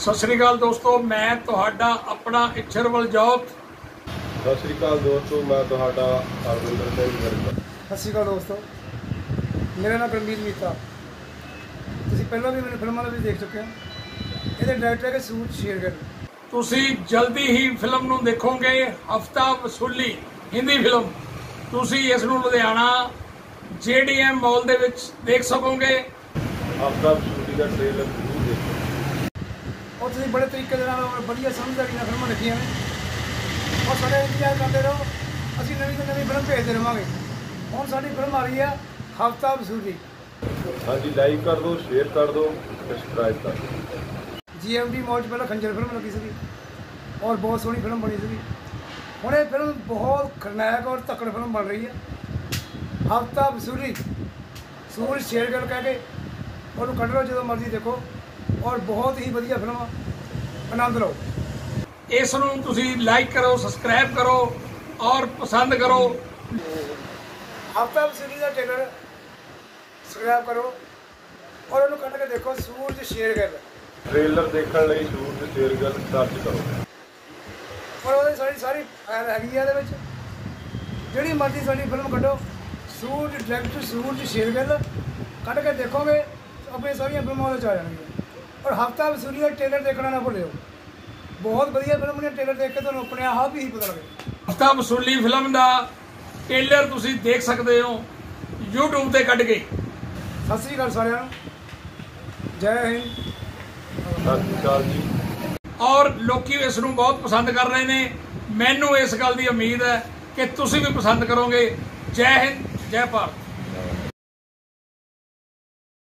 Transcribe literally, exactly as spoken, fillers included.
सत श्री अकाल दोस्तों, मैं तुहाडा अपना इच्छरवल जौत। सत श्री अकाल दोस्तों, मैं तुहाडा अरविंदर सिंह वर्मा। सत श्री अकाल दोस्तों, मेरा नाम परमवीर मीता। तुसीं पहलां भी मैंने फिल्मां भी देख चुके हैं। ਇਹਦੇ डायरेक्टर है सूरज शेरगिल। तुसीं जल्दी ही फिल्म नूं देखोगे, हफ्ता वसूली हिंदी फिल्म। तुसीं इस नूं Ludhiana J D M mall दे विच देख सकोगे। हफ्ता वसूली का ट्रेलर जरूर देखो और तुसीं बड़े तरीके दे नाल वधिया समझदारी नाल फिल्मां देखियां ने और साडा इंतजार करते रहो। असीं नवीं तो नवीं फिल्म भेजते रहांगे। हुण साडी फिल्म आ रही है हफ्ता वसूली। हाँ जी, लाइक कर दो, शेयर कर दो, सब्सक्राइब कर दो। जी एम डी मॉल पहले खंजर फिल्म लगी सी और बहुत सोहनी फिल्म बनी सी। हुण ये फिल्म बहुत खरनायक और तकड़ फिल्म बन रही है हफ्ता वसूली। सूरज शेरगिल कह के और कढ़ लो जो मर्जी देखो और बहुत ही वधिया फिल्म आनंद लो। इस नूं तुसीं लाइक करो, सब्सक्राइब करो और पसंद करो। हफ्ता वसूली का ट्रेलर सब्सक्राइब करो और उन्होंने कढ़ के देखो सूरज शेरगिल। ट्रेलर देखने ਲਈ सूरज शेरगिल सर्च करो और ਉਹਦੀ ਸਾਰੀ ਸਾਰੀ ਫਾਇਲ ਹੈਗੀ ਆ ਇਹਦੇ ਵਿੱਚ। ਜਿਹੜੀ ਮਰਜ਼ੀ ਸਾਡੀ ਫਿਲਮ ਕੱਢੋ, सूरज डायरेक्टर सूरज शेरगिल ਕੱਢ ਕੇ ਦੇਖੋਗੇ अपनी सारिया फिल्मों आ जाएंगे। और हफ्ता वसूली का ट्रेलर देखना ना भूलियो, बहुत बढ़िया फिल्म ने। ट्रेलर देख के तो अपने आप ही पता लगे। हफ्ता वसूली फिल्म का ट्रेलर तुसीं देख सकते हो यूट्यूब ते कढ़ के। सत श्री अकाल सारिਆਂ ਨੂੰ, जय हिंद, सत श्री अकाल जी। और लोकी इस नूं बहुत पसंद कर रहे हैं। मैनू इस गल की उम्मीद है कि तुसीं भी पसंद करोगे। जय हिंद, जय भारत।